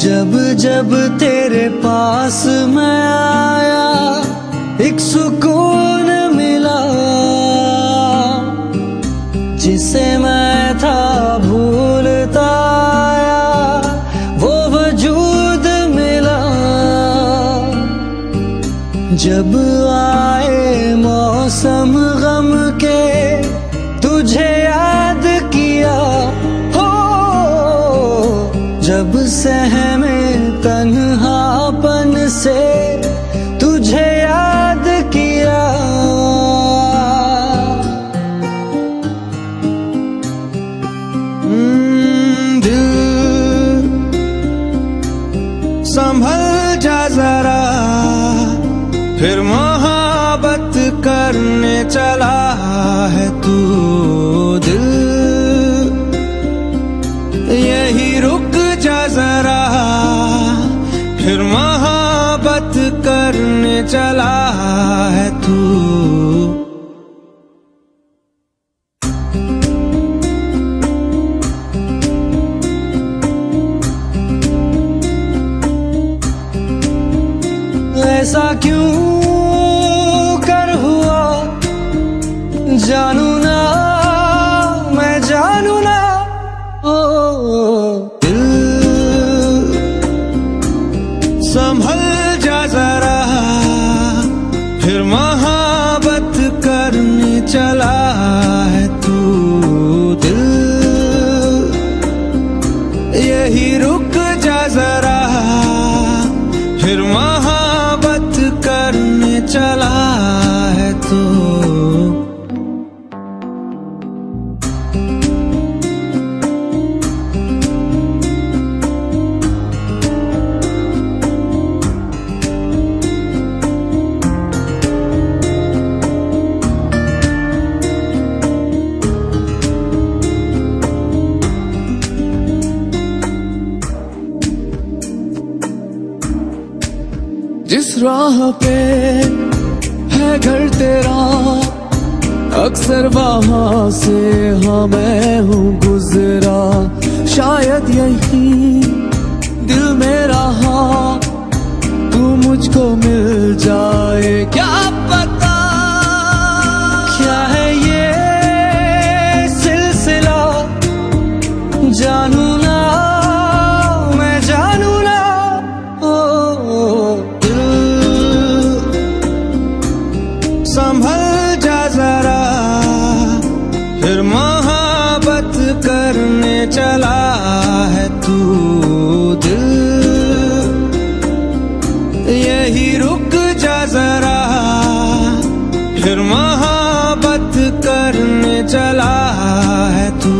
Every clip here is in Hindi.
जब जब तेरे पास मैं आया एक सुकून मिला, जिसे मैं था भूलता आया वो वजूद मिला। जब आए मौसम गम के तुझे याद किया, हो जब सहमे तन्हापन से तुझे याद किया। दिल संभल जा जरा, फिर मोहब्बत करने चला है तू। दिल यही रुक जा जरा, फिर मोहब्बत करने चला है तू। ऐसा क्यों कर हुआ जानू ना, मैं जानू ना। ओ दिल संभल जा जरा, फिर मोहब्बत करने चला है तू। दिल यही रुक जा जरा, फिर मोहब्बत करने चला है तू। जिस राह पे है घर तेरा, अक्सर वहां से हाँ मैं हूँ गुजरा। शायद यही दिल में रहा, तू मुझको मिल जाए क्या पता। क्या है ये सिलसिला जानू ना, मैं जानू ना। संभल जा जरा, फिर मोहब्बत करने चला है तू। दिल यही रुक जा जरा, फिर मोहब्बत करने चला है तू।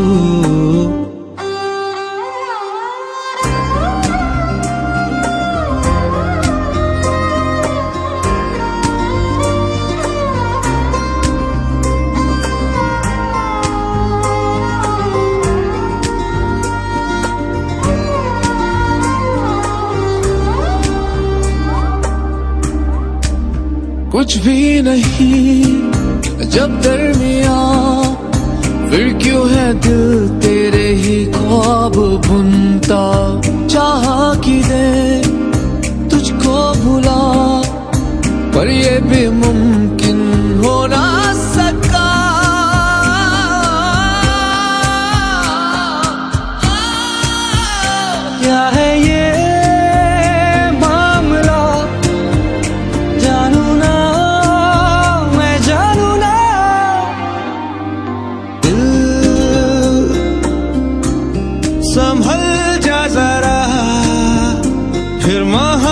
कुछ भी नहीं जब दरमियां, फिर क्यों है दिल तेरे ही ख्वाब बुनता। चाहा कि दे तुझको भुला, पर ये भी मुमकिन हो ना सका। क्या है ये संभल जा जरा, फिर